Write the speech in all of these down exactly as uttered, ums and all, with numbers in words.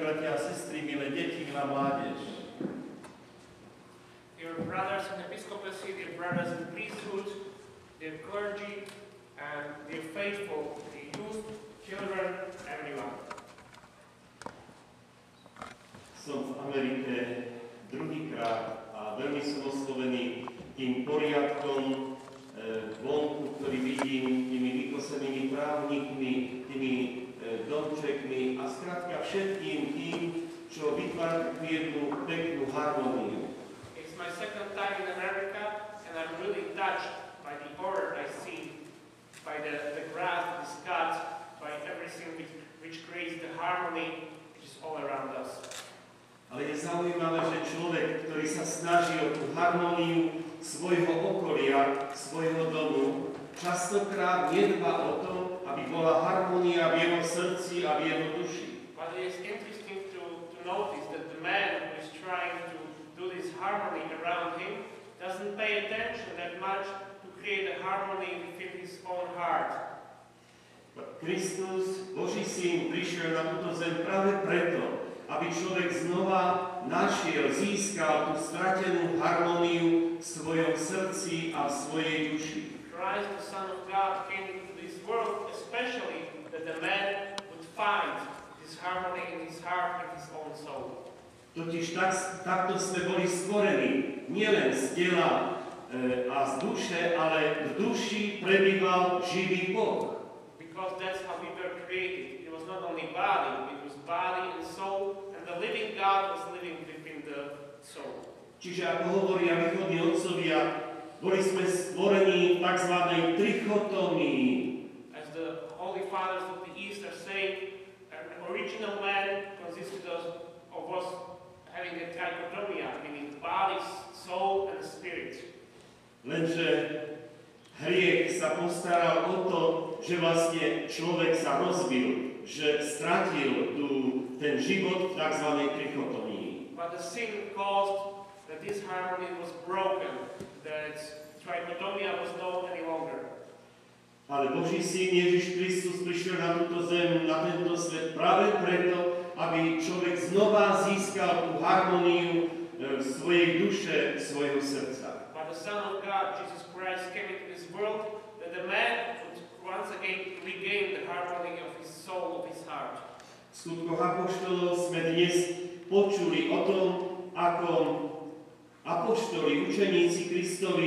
bratia a sestry, milé deti, milá mládež. Dear brothers in episcopacy, dear brothers in priesthood, dear clergy, and dear faithful, the youth, children, everyone. Som v Amerike druhýkrát a veľmi som oslovený tým poriadkom e, vonku, ktorý vidím, tými vykosenými právnikmi, tými e, domčekmi a skrátka všetkým tým, čo vytvára takú jednu peknú harmóniu. It's my second time in America, and I'm really touched by the order I see, by the, the grass that is cut, by everything which, which creates the harmony which is all around us. Ale je zaujímavé, že človek, ktorý sa snaží o tú harmóniu svojho okolia, svojho domu, častokrát nedbá o to, aby bola harmónia v jeho srdci a v jeho duši. But it is interesting to, to notice that the man who is trying to do this harmony around him doesn't pay attention that much to create a harmony within his own heart. Kristus, Boží syn, prišiel na túto zem práve preto, aby človek znova našiel, získal tú stratenú harmóniu v svojom srdci a v svojej duši. Christ, the Son of God, came into this world especially that the man would find this harmony in his heart and his own soul. Totiž tak, takto sme boli stvorení, nielen z tela e, a z duše, ale v duši prebýval živý Boh. Because that's how we were created. It was not only body, it was body and soul, and the living God was living within the soul. Čiže ako hovoria východní otcovia, boli sme stvorení v tzv. Trichotomii. As the Holy Fathers of the East are saying, an original man consisted of, of us having a trichotomia, meaning body, soul, and spirit. Lenže hriech sa postaral o to, že vlastne človek sa rozbil, že stratil tú, ten život v tzv. Trichotomii. But the sin caused that this harmony was broken, that trichotomia was known any longer. Ale Boží syn Ježiš Kristus prišiel na túto zem, na tento svet práve preto, aby človek znova získal tú harmóniu e, svojej duše, svojho srdca. But the Son of God, Jesus Christ, came into this world that the man would once again regain the harmony of his soul, of his heart. V skutkoch apoštolov sme dnes počuli o tom, ako apoštoli, učeníci Kristovi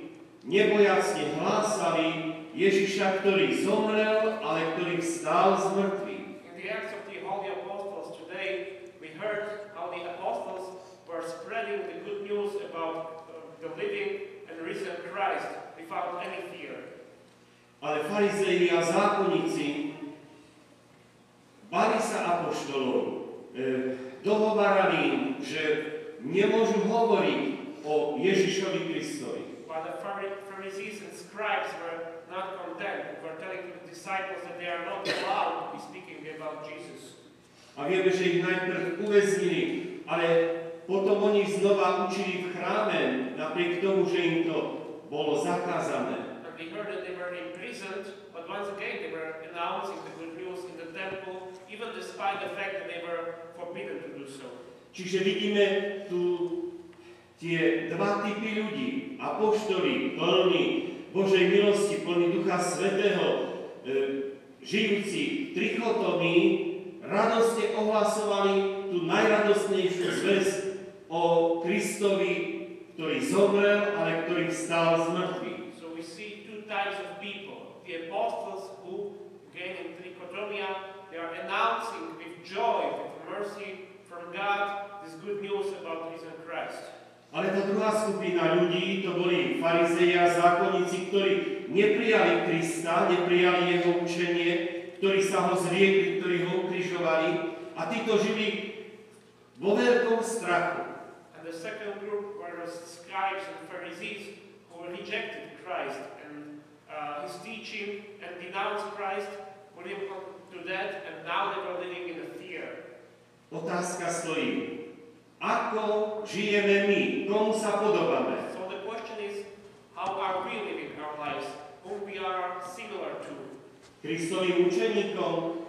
nebojacne hlásali Ježiša, ktorý zomrel, ale ktorý vstal z mŕtvych. In the Acts of the Holy Apostles today, we heard how the apostles were spreading the good news about uh, the living and risen Christ without any fear. Ale farizei a zákonníci bali sa apoštolov, e, dohovárali im, že nemôžu hovoriť o Ježišovi Kristovi. But the Pharisees and scribes were not content. They were telling the disciples that they are not allowed to be speaking about Jesus. A vieme, že ich najprv uväznili, ale potom oni znova učili v chráme, napriek tomu, že im to bolo zakázané. And we heard that they were imprisoned, but once again they were announcing the good news in the temple, even despite the fact that they were forbidden to do so. Čiže vidíme tu tie dva typy ľudí, apoštoli, plní Božej milosti, plní Ducha Svätého, e, žijúci v trichotomii, radostne ohlasovali tú najradostnejšiu zvesť o Kristovi, ktorý zomrel, ale ktorý vstal z mŕtvych. So we see two types of people. The apostles who, again in trichotomia, they are announcing with joy, with mercy from God, this good news about risen Christ. Ale tá druhá skupina ľudí, to boli farizei a zákonníci, ktorí neprijali Krista, neprijali jeho učenie, ktorí sa ho zriekli, ktorí ho ukrižovali a títo žili vo veľkom strachu. And the second group were the scribes and Pharisees who rejected Christ and uh, his teaching and denounced Christ, put him to death, and now they were living in a fear. Otázka stojí. Ako žijeme my? Komu sa podobáme? So the question is, how are we living our lives? Whom we are similar to? Kristovým učeníkom,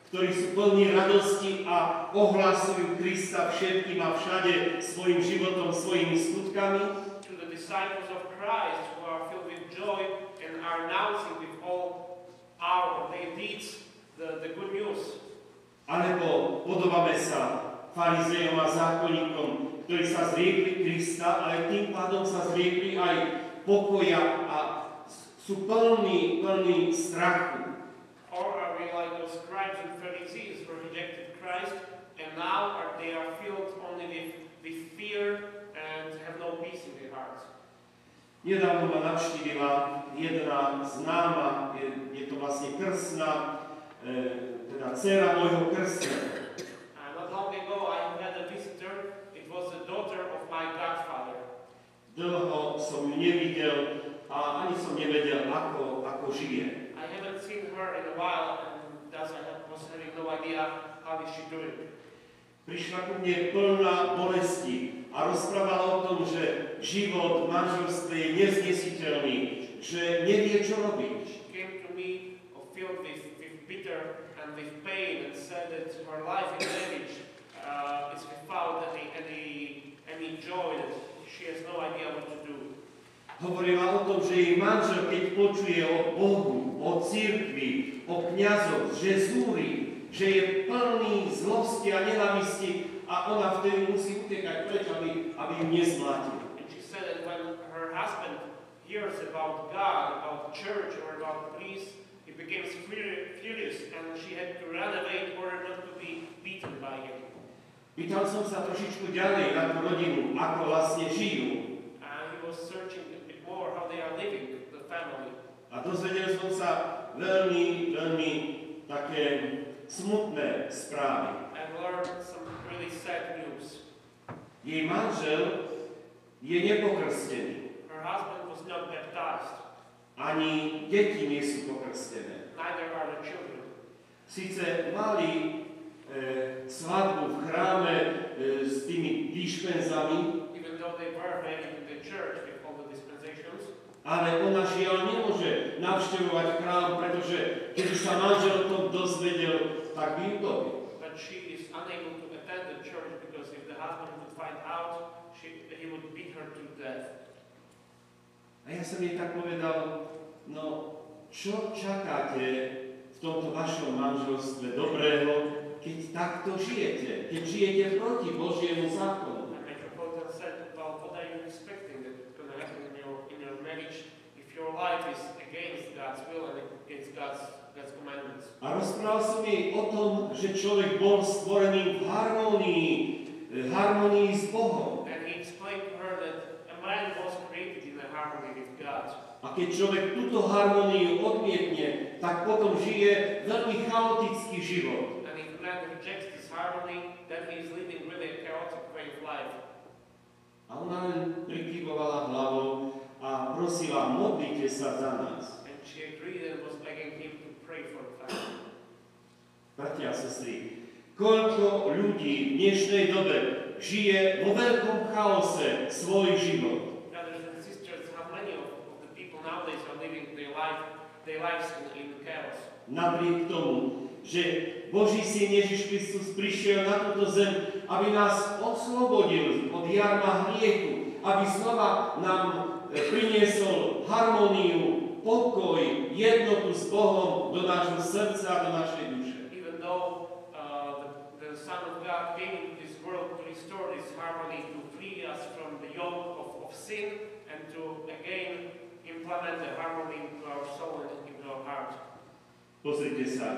ktorí sú plní radosti a ohlasujú Krista všetkým a všade svojim životom, svojimi skutkami. To the disciples of Christ who are filled with joy and are announcing with all our their deeds the, the good news. Alebo podobáme sa farizejom a zákonníkom, ktorí sa zriekli Krista, ale tým pádom sa zriekli aj pokoja a sú plní, plní strachu. Or are we like those scribes and Pharisees who rejected Christ and now are, they are filled only with, with fear and have no peace in their hearts? Nedávno ma navštívila jedna známa, je, je to vlastne krstná, e, teda dcéra môjho krstného. Uh, not long ago I had a visitor. It was the daughter of my godfather. Dlho som ju nevidel a ani som nevedel, ako, ako žije. I haven't seen her in a while and thus I have, was having no idea how is she doing. Prišla ku mne plná bolesti a rozprávala o tom, že život v manželstve je neznesiteľný, že nevie, čo robiť. She came to me filled with, with bitter and with pain and said that her life in marriage uh, is without any, any, any joy, that she has no idea what to do. Hovorila o tom, že jej manžel, keď počuje o Bohu, o cirkvi, o kňazoch, že zúri, že je plný zlosti a nenávisti a ona vtedy musí utekať preč, aby, aby ju nezmlátil. And she said that when her husband hears about God, about church or about priests, he becomes furious and she had to run away in order not to be beaten by him. Pýtal som sa trošičku ďalej na tú rodinu, ako vlastne žijú. And he was searching a bit more how they are living, the family. A dozvedel som sa veľmi, veľmi také smutné správy. I've learned some really sad news. Jej manžel je nepokrstený. Her husband was not baptized. Ani deti nie sú pokrstené. Neither are the children. Sice mali e, svadbu v chráme e, s tými dispenzami, Even though they were married in the church with all the dispensations, ale ona žiaľ nemôže navštevovať chrám, pretože keď už sa manžel o tom dozvedel, tak by utobil. but she is unable to attend the church because if the husband would find out, she, he would beat her to death. A ja som jej tak povedal, no čo čakáte v tomto vašom manželstve dobrého, keď takto žijete, keď žijete proti Božiemu zákonu. And Metropolitan said, well, what are you expecting that is going to happen in your, in your marriage if your life is against God's will and against God's, God's commandments? A rozprával som jej o tom, že človek bol stvorený v harmónii, v harmónii s Bohom. And he explained to her that a man was created in a harmony with God. A keď človek túto harmóniu odmietne, tak potom žije veľmi chaotický život. And if man rejects this harmony, then he is living really a chaotic way of life. A ona len prikyvovala hlavou a prosila, modlite sa za nás. And she agreed and was begging him to pray for the family. Bratia a sestry, koľko ľudí v dnešnej dobe žije vo veľkom chaose svoj život. Brothers and sisters, how many of, of the people nowadays are living their life, their lives in, in chaos? Napriek tomu, že Boží syn Ježiš Kristus prišiel na túto zem, aby nás oslobodil od jarma hriechu, aby znova nám priniesol harmóniu, pokoj, jednotu s Bohom do nášho srdca a do našej duše. Even though uh, the, the Son of God came into this world to restore this harmony, to free us from the yoke of, of sin, and to again implement the harmony into our soul and into our heart. Pozrite sa,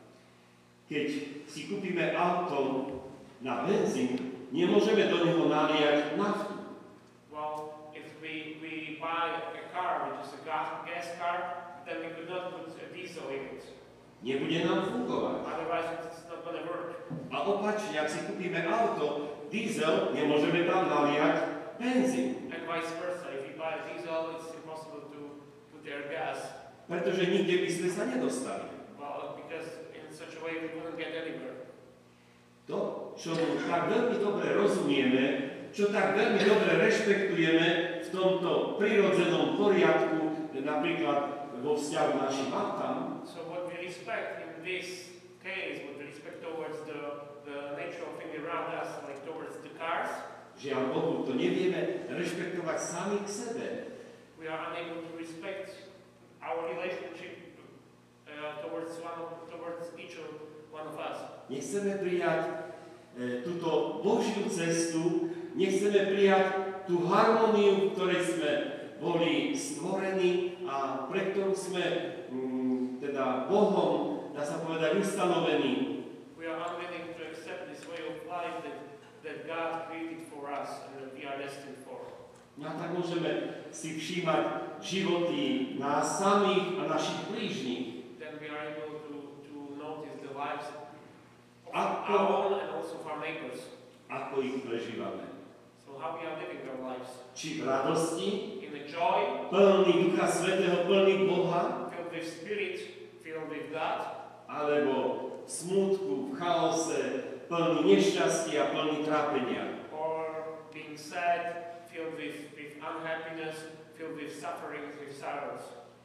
keď si kúpime auto na benzín, nemôžeme do neho naliať naftu. Well, if we, we buy a car which is a gas, gas car, then we could not put a diesel in it. Nebude nám fungovať. Otherwise, it's not going to work. A opačne, ak si kúpime auto, diesel, nemôžeme tam naliať benzín. And vice versa. If you buy a diesel, it's impossible to put there gas. Pretože nikde by sme sa nedostali. Well, because in such a way we wouldn't get anywhere. To, čo tak veľmi dobre rozumieme, čo tak veľmi dobre rešpektujeme v tomto prirodzenom poriadku, napríklad vo vzťahu našim autám, So what we respect in this case with respect towards the, the natural thing around us, like towards the cars. Žiaľ Bohu, to nevieme rešpektovať sami k sebe. We are unable to respect our relationship uh, towards one, towards each one of us. Nechceme prijať e, túto Božiu cestu, nechceme prijať tú harmóniu, v ktorej sme boli stvorení a pre ktorú sme mm, teda Bohom, dá sa povedať, ustanovení. We are unwilling to accept this way of life that, that God created for us and that we are destined for. A tak môžeme si všímať životy nás samých a našich blížnych. Then we are able to, to notice the lives of Ako, our own and also of our neighbors. ako ich prežívame. So how we are living our lives. Či v radosti, In the joy, plný Ducha Svätého, plný Boha, filled with Spirit, filled with God, alebo v smútku, v chaose, plný nešťastia a plný trápenia. or being sad, filled with, with unhappiness, filled with sufferings, with sorrows.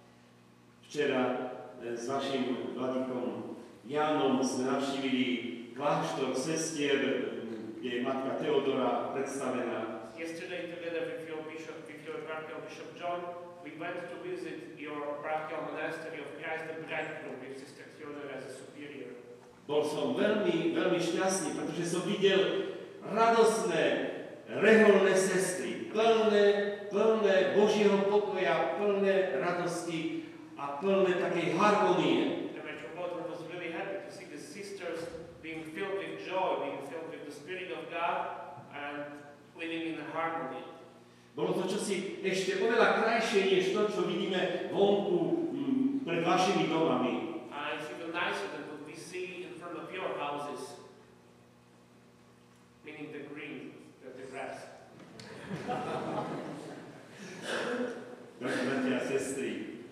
Včera e, s vašim vladikom Jánom sme navštívili kláštor sestier, kde je matka Teodora predstavená. Yesterday, together with your bishop, with your parochial Bishop John, we went to visit your parochial monastery of Christ the Bridegroom with Sister Theodora as a superior. Bol som veľmi, veľmi šťastný, pretože som videl radosné, reholné sestry, plné, plné Božieho pokoja, plné radosti a plné takej harmonie. The Metropolitan was really happy to see the sisters being filled with joy, being filled with the Spirit of God and living in harmony. Bolo to čosi ešte oveľa krajšie, než to, čo vidíme vonku m, pred vašimi domami. Uh, it's even nicer than what we see in front of your houses, meaning the green, the, the grass. Drahí bratia a sestry,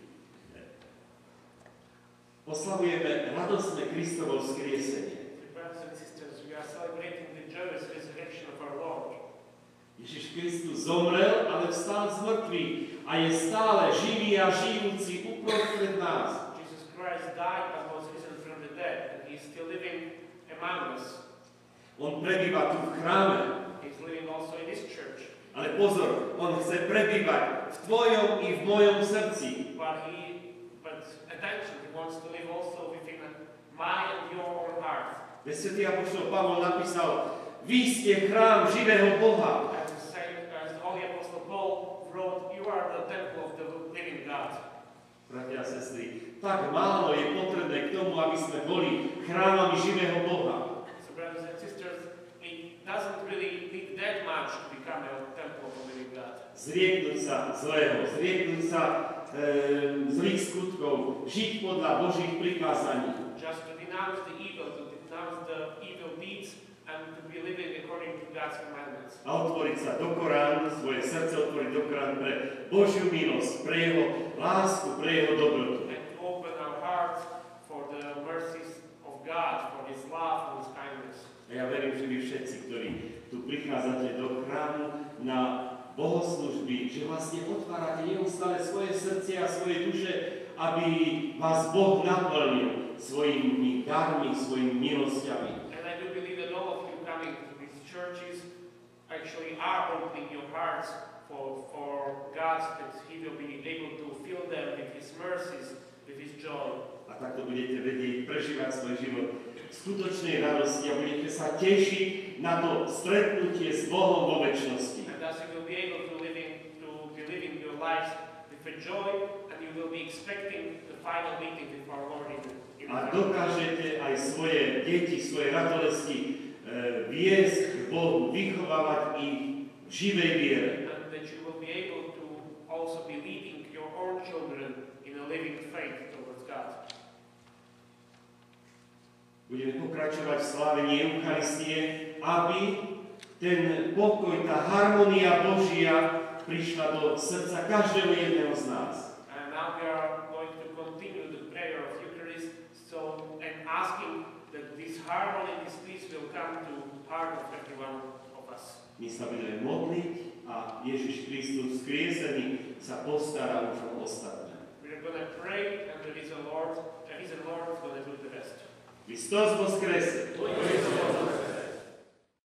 oslavujeme radosné Kristovo vzkriesenie. Brothers and sisters, we are celebrating the joyous resurrection of our Lord. Ježiš Kristus zomrel, ale vstal z mŕtvych a je stále živý a žijúci uprostred nás. Jesus Christ died and was risen from the dead, and He is still living among us. On prebýva tu v chráme, He is living also in this church. ale pozor, on chce prebývať v tvojom i v mojom srdci. But He, but attention, He wants to live also within my and your own heart. Veď svätý apoštol Pavol napísal, vy ste chrám živého Boha. As the same as the Holy Apostle Paul wrote, you are the temple of the living God. Bratia a sestry, tak málo je potrebné k tomu, aby sme boli chrámami živého Boha. So brothers and sisters, it doesn't really need that much to become a temple of the living God. Zrieknúť sa zlého, zrieknúť sa e, zlých skutkov, žiť podľa Božích prikázaní. Just to denounce the evil, to denounce the evil deeds, and to be living according to God's commandments. A otvoriť sa do Koránu, svoje srdce otvoriť do Koránu pre Božiu milosť, pre Jeho lásku, pre Jeho dobrotu. And to open our hearts for the mercies of God, for His love and His kindness. A ja verím, že vy všetci, ktorí tu prichádzate do chrámu na bohoslužby, že vlastne otvárate neustále svoje srdce a svoje duše, aby vás Boh naplnil svojimi darmi, svojimi milosťami. And I do believe that all of you coming to these churches actually are opening your hearts for, for God, that He will be able to fill them with His mercies, with His joy. A takto budete vedieť prežívať svoj život v skutočnej radosti a budete sa tešiť na to stretnutie s Bohom vo večnosti. And thus you will be able to live in, to be living your lives with a joy, and you will be expecting the final meeting with our Lord in, in A dokážete aj svoje deti, svoje ratolesti e, viesť k Bohu, vychovávať ich v živej viere. And that you will be able to also be leading your own children in a living faith towards God. Budeme pokračovať v slávení Eucharistie, aby ten pokoj, tá harmonia Božia prišla do srdca každého jedného z nás. And now we are going to continue the prayer of Eucharist, so and asking that this harmony, this peace will come to heart of every one of us. My sa budeme modliť a Ježiš Kristus skriesený sa postará už o ostatné. We are going to pray, and there is a Lord, there is a Lord who is going to do the rest. Vy Христос воскресе!